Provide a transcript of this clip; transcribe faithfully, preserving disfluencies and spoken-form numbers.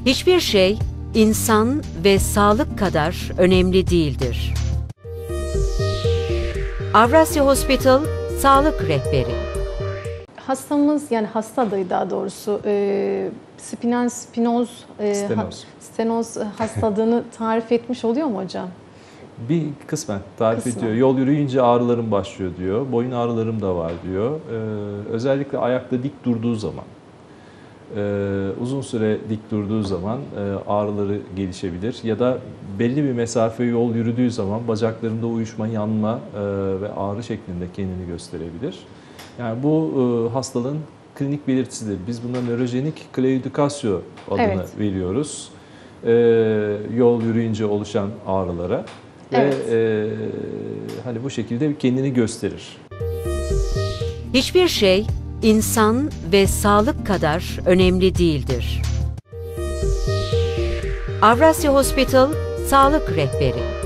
Hiçbir şey insan ve sağlık kadar önemli değildir. Avrasya Hospital Sağlık Rehberi. Hastamız, yani hasta adayı daha doğrusu e, spinal spinoz, e, Stenoz. ha, stenoz hastalığını tarif etmiş oluyor mu hocam? Bir kısmen tarif Kısmen. ediyor. Yol yürüyünce ağrılarım başlıyor diyor. Boyun ağrılarım da var diyor. Ee, özellikle ayakta dik durduğu zaman, e, uzun süre dik durduğu zaman e, ağrıları gelişebilir. Ya da belli bir mesafe yol yürüdüğü zaman bacaklarında uyuşma, yanma e, ve ağrı şeklinde kendini gösterebilir. Yani bu e, hastalığın klinik belirtisidir. Biz buna nörojenik claudicatio adını evet. veriyoruz. E, yol yürüyünce oluşan ağrılara. Evet. Ve e, hani bu şekilde kendini gösterir. Hiçbir şey insan ve sağlık kadar önemli değildir. Avrasya Hospital Sağlık Rehberi.